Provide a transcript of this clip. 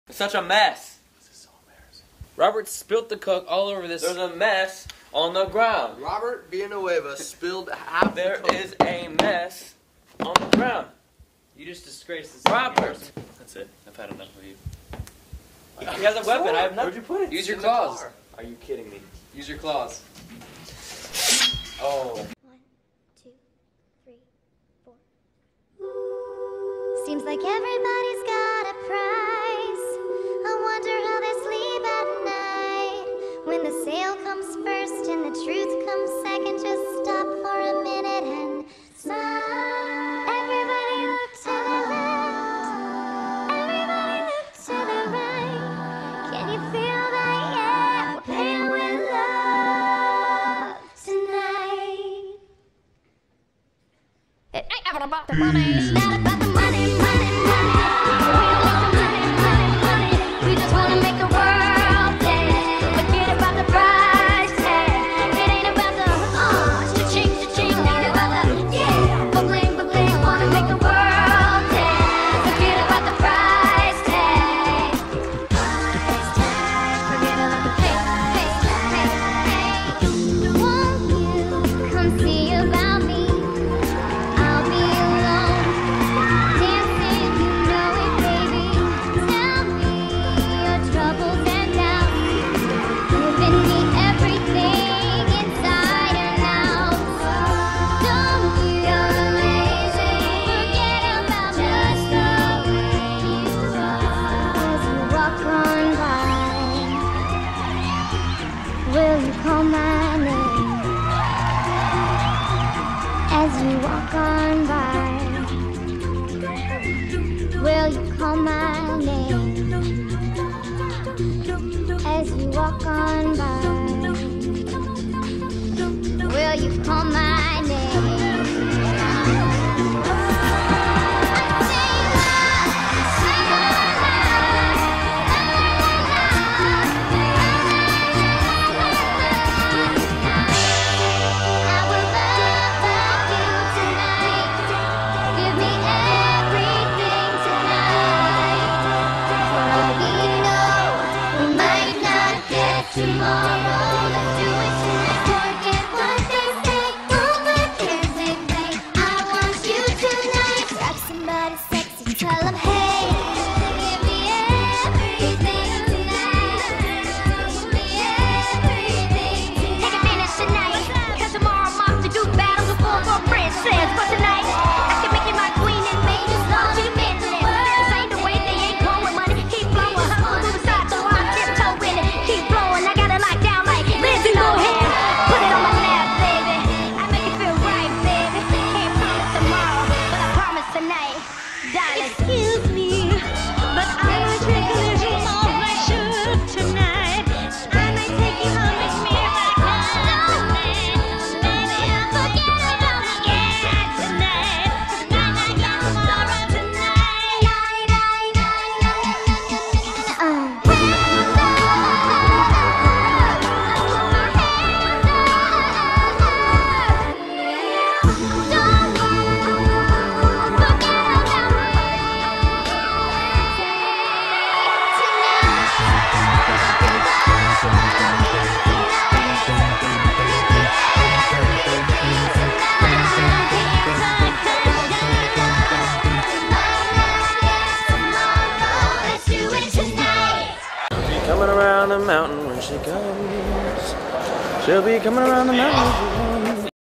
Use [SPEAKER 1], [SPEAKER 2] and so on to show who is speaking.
[SPEAKER 1] It's such a mess.
[SPEAKER 2] This is so embarrassing.
[SPEAKER 1] Robert spilt the Coke all over this. There's a mess on the ground.
[SPEAKER 2] Robert Villanueva spilled half
[SPEAKER 1] There
[SPEAKER 2] the Coke.
[SPEAKER 1] is a mess on the ground.
[SPEAKER 3] You just disgraced this.
[SPEAKER 1] Robert!
[SPEAKER 3] That's it. I've had enough of you.
[SPEAKER 1] He has a weapon. I have
[SPEAKER 2] Where'd
[SPEAKER 1] nothing.
[SPEAKER 2] you put it?
[SPEAKER 3] Use your
[SPEAKER 2] In the
[SPEAKER 3] claws.
[SPEAKER 2] car.
[SPEAKER 1] Are you kidding me?
[SPEAKER 3] Use your claws.
[SPEAKER 1] Oh.
[SPEAKER 4] 1, 2, 3, 4. Seems like everybody's got a price. I wonder how they sleep at night. When the sale comes first and the truth comes second, just stop for a minute and smile. Everybody look to the left. Everybody look to the right. Can you feel that? Yeah, we're playing with love tonight. It ain't ever about the money. It's not about the money, money, money. We don't want the money, money, money. We just wanna make the world dance. Forget about the price tag. It ain't about the cha-ching, cha-ching. Ain't about the bling, bling. Wanna make the world dance. Forget about the price tag. Price tag. Forget about the hey. Won't you come see about me? I'll be alone, dancing, you know it, baby. Tell me your troubles and doubts. Giving me everything inside and out. Don't you lazy, forget about just the way you are. As you walk on by, will you call my name? As you walk on by, will you call my name? As you walk on by, will you call my name? Tomorrow, let's do it tonight. Forget what they say, all the cares they play. I want you tonight. Grab somebody sexy, tell them, hey, give me everything tonight. Give me everything. Take advantage tonight, 'cause tomorrow I'm off to do battle before for princess. But tonight, I can make you my queen and make you love you endless. This ain't the way they ain't blowing money. Keep blowing, hustle to the side, so I'm tiptoeing it. Keep blowing, I got it locked down like Lizzie, go ahead. Put it on my lap, baby. I make it feel right, baby. Can't promise tomorrow, but I promise tonight. Darling. Excuse me, but I will take a little more pleasure tonight. I may take you home with me if I can tonight. Baby, forget about the tonight. I got tomorrow tonight.
[SPEAKER 1] Coming around the mountain when she comes. She'll be coming around the mountain.